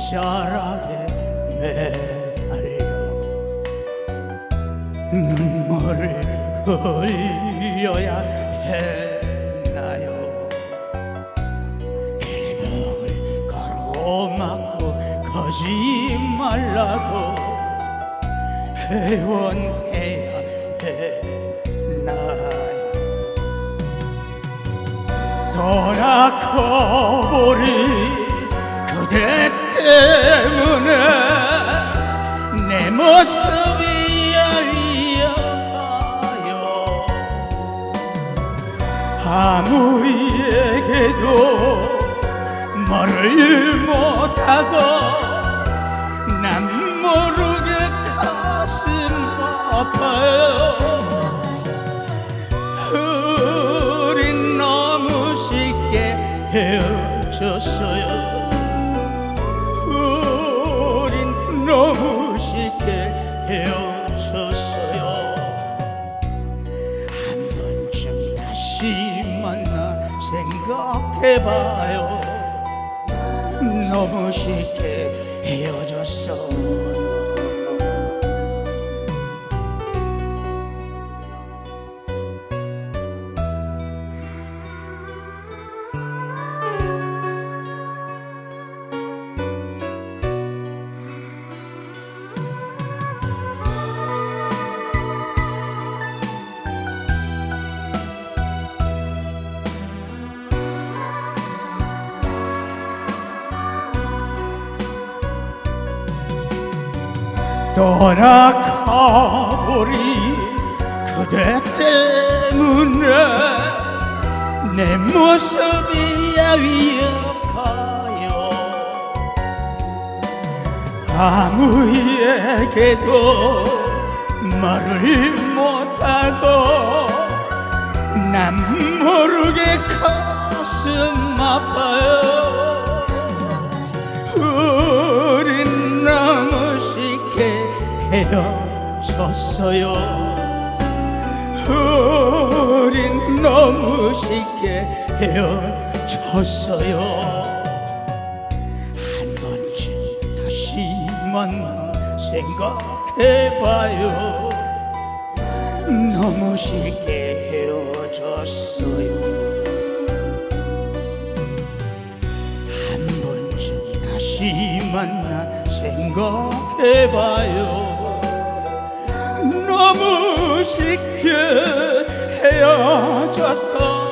빗자락에 매달려 눈물을 흘려야 했나요? 길병을 가로막고 가지 말라고 회원해야 했나요? 떠나가버린 그대 때문에 내 모습이 알려가요. 아무에게도 말을 못하고 난 모르게 가슴 아파요. 우린 너무 쉽게 헤어졌어요. 우린 너무 쉽게 헤어졌어요. 한 번쯤 다시 만나 생각해봐요. 너무 쉽게 헤어졌어. 떠나가버린 그대 때문에 내 모습이 야위어가요. 아무에게도 말을 못하고 난 모르게 가슴 아파요. 우린 너무 쉽게 헤어졌어요. 우린 너무 쉽게 헤어졌어요. 한 번쯤 다시 만나 생각해봐요. 너무 쉽게 헤어졌어요. 한 번쯤 다시 만나 생각해봐요. 너무 쉽게 헤어졌어.